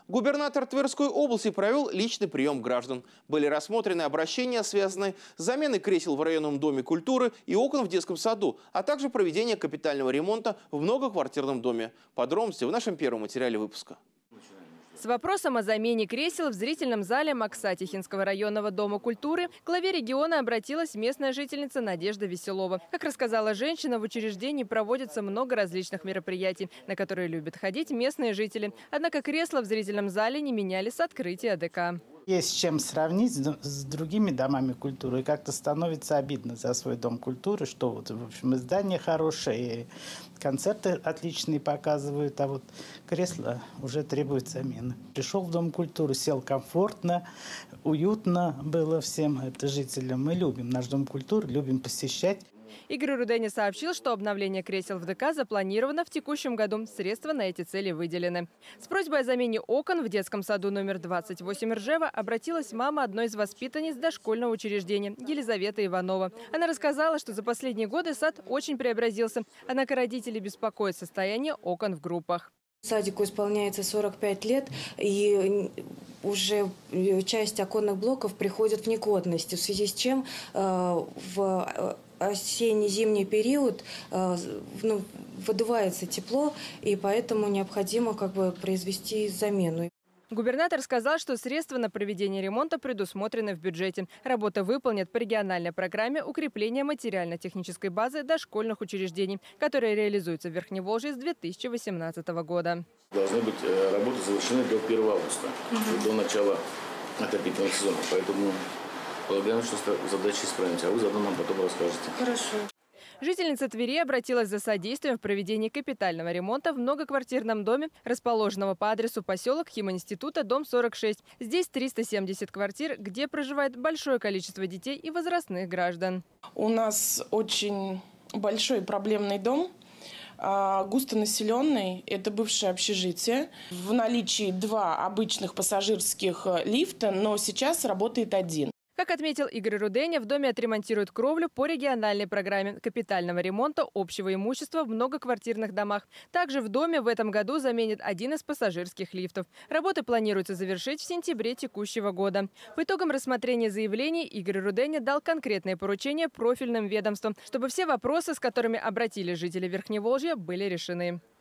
Губернатор Тверской области провел личный прием граждан. Были рассмотрены обращения, связанные с заменой кресел в районном доме культуры и окон в детском саду, а также проведение капитального ремонта в многоквартирном доме. Подробности в нашем первом материале выпуска. С вопросом о замене кресел в зрительном зале Макса-Тихинского районного дома культуры к главе региона обратилась местная жительница Надежда Веселова. Как рассказала женщина, в учреждении проводится много различных мероприятий, на которые любят ходить местные жители. Однако кресла в зрительном зале не меняли с открытия ДК. Есть с чем сравнить с другими домами культуры. И как-то становится обидно за свой дом культуры, что вот, в общем, и здание хорошее, и концерты отличные показывают, а вот кресло уже требует замены. Пришел в дом культуры, сел комфортно, уютно было всем жителям. Мы любим наш дом культуры, любим посещать. Игорь Руденя сообщил, что обновление кресел в ДК запланировано в текущем году. Средства на эти цели выделены. С просьбой о замене окон в детском саду номер 28 Ржева обратилась мама одной из воспитанниц дошкольного учреждения Елизавета Иванова. Она рассказала, что за последние годы сад очень преобразился, однако родители беспокоят состояние окон в группах. Садику исполняется 45 лет, и уже часть оконных блоков приходит в негодность, в связи с чем в осенне-зимний период выдувается тепло, и поэтому необходимо произвести замену. Губернатор сказал, что средства на проведение ремонта предусмотрены в бюджете. Работа выполнят по региональной программе укрепления материально-технической базы дошкольных учреждений, которая реализуется в Верхневолжье с 2018 года. Должны быть работы завершены до 1 августа, до начала отопительного сезона. Поэтому полагаем, что задачи справимся, а вы заодно нам потом расскажете. Хорошо. Жительница Твери обратилась за содействием в проведении капитального ремонта в многоквартирном доме, расположенного по адресу поселок Химинститута, дом 46. Здесь 370 квартир, где проживает большое количество детей и возрастных граждан. У нас очень большой проблемный дом, густонаселенный. Это бывшее общежитие. В наличии 2 обычных пассажирских лифта, но сейчас работает 1. Как отметил Игорь Руденя, в доме отремонтируют кровлю по региональной программе капитального ремонта общего имущества в многоквартирных домах. Также в доме в этом году заменят 1 из пассажирских лифтов. Работы планируется завершить в сентябре текущего года. По итогам рассмотрения заявлений Игорь Руденя дал конкретные поручения профильным ведомствам, чтобы все вопросы, с которыми обратились жители Верхневолжья, были решены.